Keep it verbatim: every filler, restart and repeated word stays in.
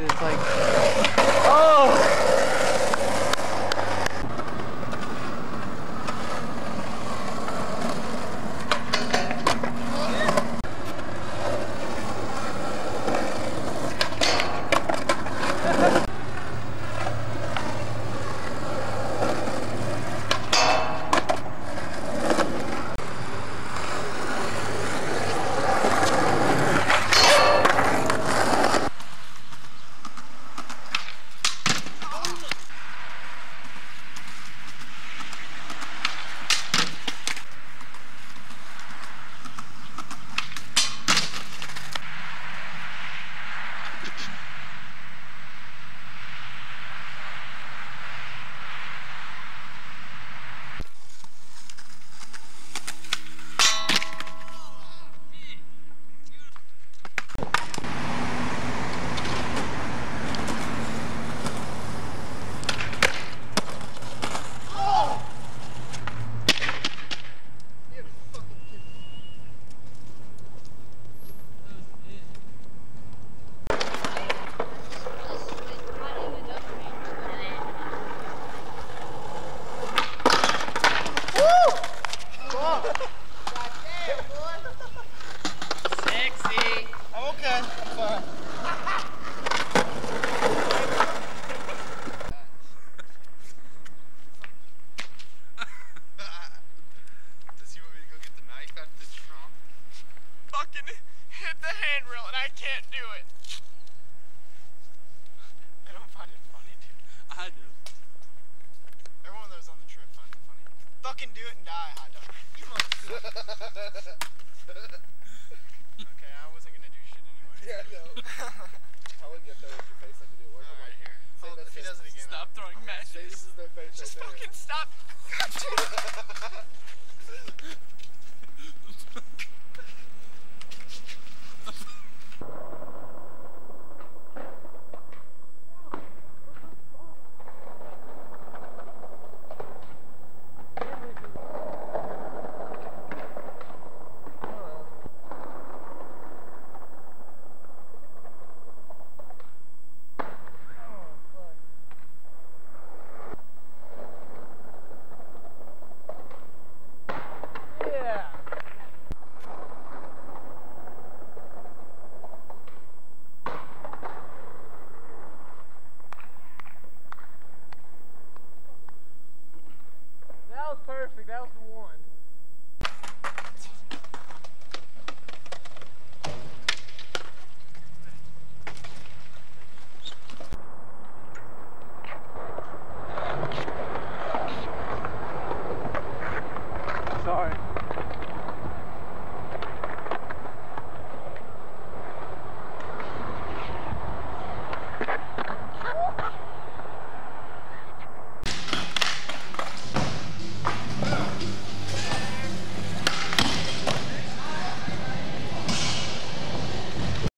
It's like, oh! Hit the handrail and I can't do it. I don't find it funny, dude. I do. Everyone that was on the trip finds it funny. Fucking do it and die, hot dog. You motherfucker. Okay, I wasn't gonna do shit anyway. Yeah, no. I wouldn't get there with your face like you do. Alright, here. Hold, if he does it again. Stop throwing matches. This is their face Just right there. fucking stop.